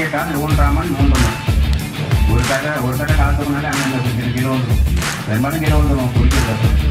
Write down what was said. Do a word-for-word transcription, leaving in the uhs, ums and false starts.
கேட்டால் மூன்றாமல் மூன்று மணி ஒரு கடை ஒரு கடை காலத்துக்கு முன்னாடி அங்கே கிலோ வந்துடும் ரெண்டு மணி கிலோ வந்துடும் குடிக்கிறது